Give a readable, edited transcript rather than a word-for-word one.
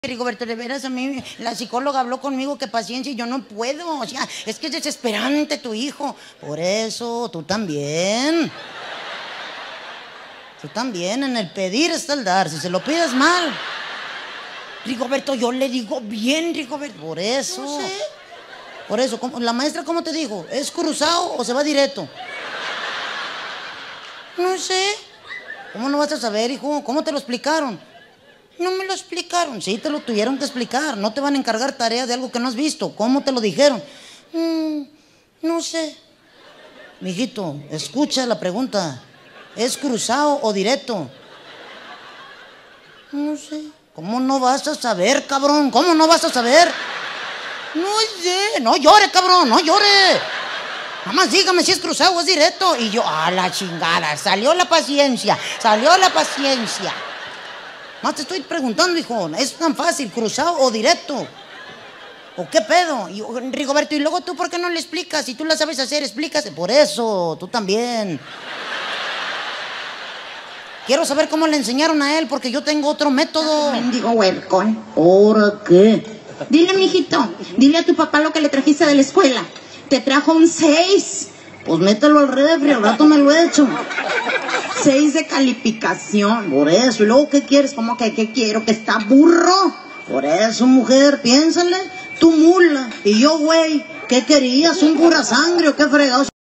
Rigoberto, de veras, a mí la psicóloga habló conmigo que paciencia y yo no puedo. O sea, es que es desesperante tu hijo. Por eso, tú también. Tú también, en el pedir está el dar. Si se lo pides mal. Rigoberto, yo le digo bien, Rigoberto. Por eso. No sé. Por eso, la maestra, ¿cómo te dijo? ¿Es cruzado o se va directo? No sé. ¿Cómo no vas a saber, hijo? ¿Cómo te lo explicaron? No me lo explicaron. Sí, te lo tuvieron que explicar. No te van a encargar tarea de algo que no has visto. ¿Cómo te lo dijeron? No sé. Mijito, escucha la pregunta. ¿Es cruzado o directo? No sé. ¿Cómo no vas a saber, cabrón? ¿Cómo no vas a saber? No sé. No llore, cabrón, no llore. Nada más dígame si es cruzado o es directo. Y yo, a la chingada, salió la paciencia. Salió la paciencia. Más te estoy preguntando, hijo, ¿es tan fácil, cruzado o directo? ¿O qué pedo? Y, Rigoberto, ¿y luego tú por qué no le explicas? Si tú la sabes hacer, explícase. Por eso, tú también. Quiero saber cómo le enseñaron a él, porque yo tengo otro método. Mendigo huercón. ¿Ahora qué? Dile, mijito, dile a tu papá lo que le trajiste de la escuela. Te trajo un 6. Pues mételo al refri, al rato me lo he hecho. 6 de calificación. Por eso, ¿y luego qué quieres? ¿Cómo que qué quiero? ¿Que está burro? Por eso, mujer, piénsale. Tú mula y yo, güey. ¿Qué querías? ¿Un pura sangre o qué fregados?